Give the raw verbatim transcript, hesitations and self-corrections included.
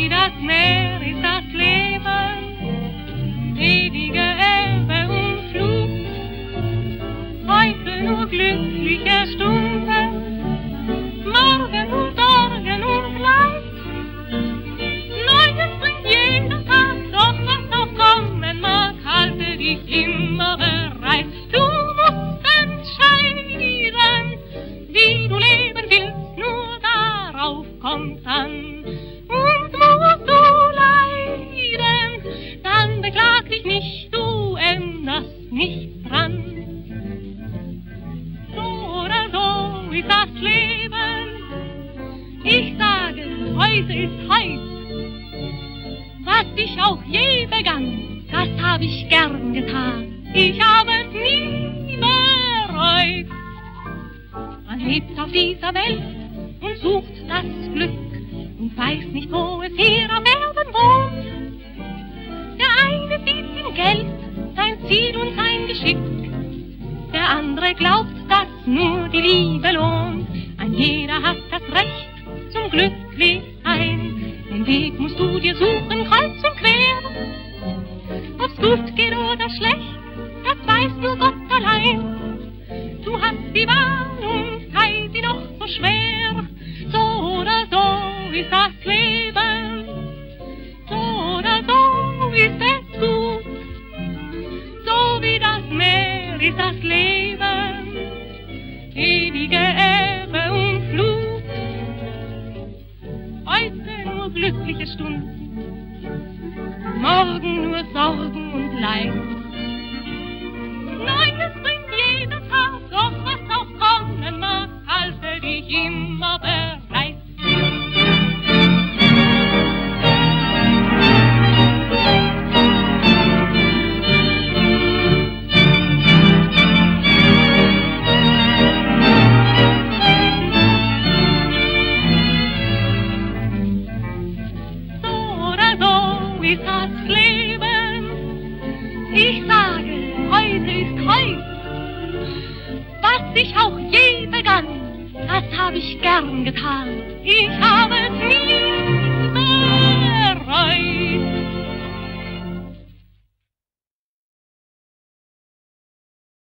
wie das Meer ist das Leben, ewige Ebbe und Flut. Heute nur glückliche Stunden, morgen nur Sorgen und Leid. Neues bringt jeder Tag, doch was auch kommen mag, halte dich immer bereit. Du musst entscheiden, wie du leben willst, nur darauf kommt's an. Und musst du leiden, dann beklag dich nicht, du änderst nichts dran. So oder so ist das Leben, ich sage, heute ist heut. Was ich auch je begann, das hab ich gern getan, ich habe es nie bereut. Man lebt auf dieser Welt und sucht das Glück und weiß nicht, wo es hier auf Erden wohnt. Der eine sieht im Geld sein Ziel und sein Geschick, der andere glaubt, dass nur die Liebe lohnt. Ein jeder hat das Recht zum Glücklichsein, den Weg musst du dir suchen, kreuz und quer. Ob's gut geht oder schlecht, das weiß nur Gott allein. Du hast die Wahl und sei sie noch so schwer. So oder so ist das Leben, so oder so ist es gut. So wie das Meer ist das Leben, ewige Ebbe und Flut. Heute nur glückliche Stunden, morgen nur Sorgen und Leid. Neues bringt jeder Tag, doch was auch kommen mag, halte dich immer bereit. So oder so ist das Leben, ich sage, heute ist heut. Was ich auch je begann, das hab ich gern getan, ich habe es nie bereut.